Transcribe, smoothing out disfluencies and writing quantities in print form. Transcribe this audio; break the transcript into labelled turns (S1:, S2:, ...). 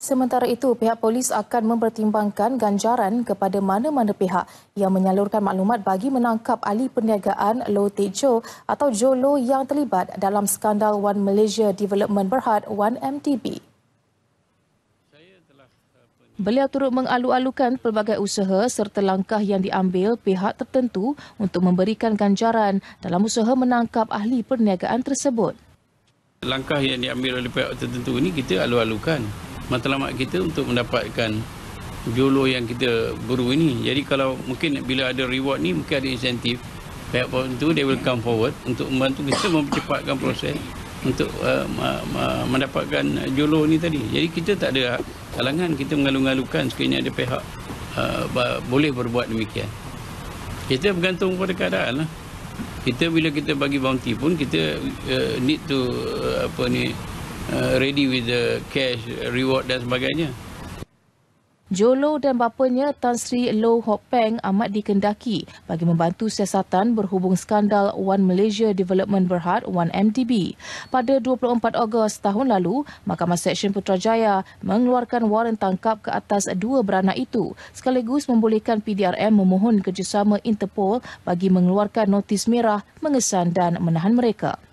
S1: Sementara itu, pihak polis akan mempertimbangkan ganjaran kepada mana-mana pihak yang menyalurkan maklumat bagi menangkap ahli perniagaan Low Teck Joe atau Joe Low yang terlibat dalam skandal One Malaysia Development Berhad 1MDB. Beliau turut mengalu-alukan pelbagai usaha serta langkah yang diambil pihak tertentu untuk memberikan ganjaran dalam usaha menangkap ahli perniagaan tersebut.
S2: Langkah yang diambil oleh pihak tertentu ini kita alu-alukan. Matlamat kita untuk mendapatkan jolo yang kita buru ini. Jadi kalau mungkin bila ada reward ni, mungkin ada insentif. Pihak tertentu dia will come forward untuk membantu kita mempercepatkan proses untuk mendapatkan jolo ni tadi. Jadi kita tak ada halangan, kita mengalu-alukan sekiranya ada pihak boleh berbuat demikian. Kita bergantung pada keadaan lah. Kita bila kita bagi bounty pun kita need to ready with the cash, reward dan sebagainya.
S1: Joe Low dan bapanya Tan Sri Low Hok Peng amat dikendaki bagi membantu siasatan berhubung skandal One Malaysia Development Berhad 1MDB. Pada 24 Ogos tahun lalu, Mahkamah Seksyen Putrajaya mengeluarkan waran tangkap ke atas dua beranak itu sekaligus membolehkan PDRM memohon kerjasama Interpol bagi mengeluarkan notis merah mengesan dan menahan mereka.